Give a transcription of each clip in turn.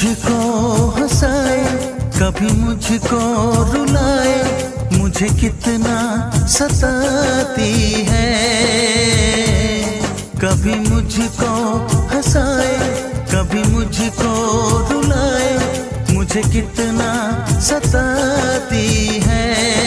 मुझको हंसाए, कभी मुझको रुलाए, मुझे कितना सताती है। कभी मुझको हंसाए, कभी मुझको रुलाए, मुझे कितना सताती है।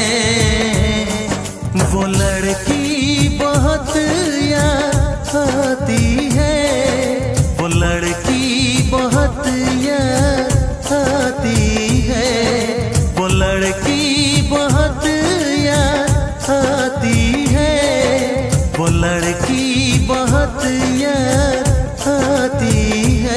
वो लड़की बहुत याद आती है, वो लड़की बहुत याद आती है, वो लड़की बहुत याद आती है, वो लड़की बहुत याद आती है।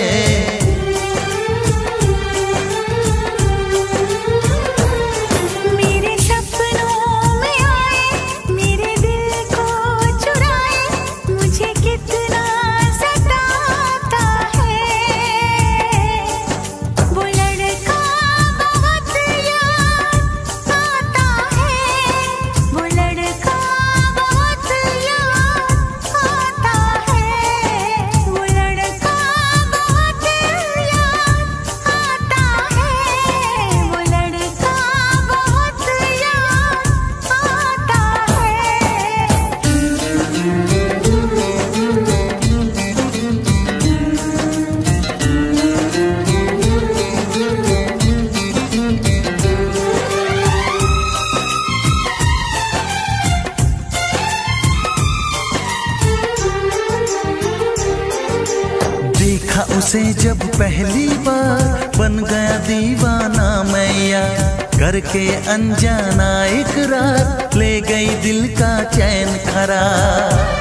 देखा उसे जब पहली बार, बन गया दीवाना मैया, करके अनजाना इकरार, ले गई दिल का चैन खरार।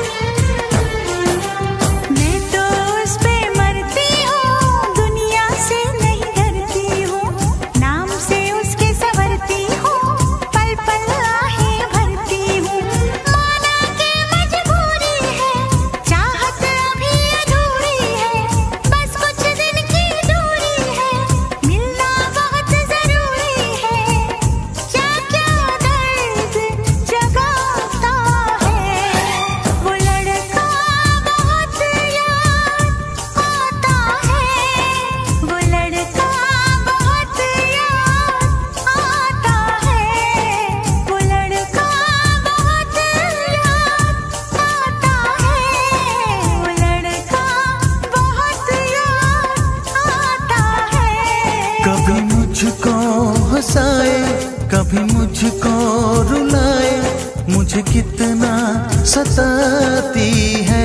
कभी मुझको हंसाए, कभी मुझको रुलाए, मुझे कितना सताती है।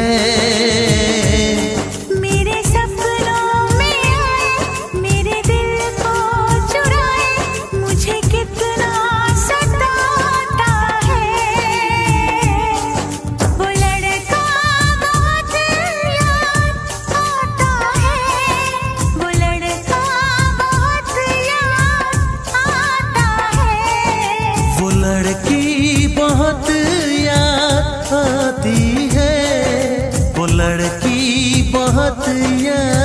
मेरे सपनों में आए, मेरे दिल को चुराए, मुझे कितना सताता है। वो लड़का बहुत याद आता है, वो लड़का वो लड़की बहुत याद आती है, वो लड़की बहुत याद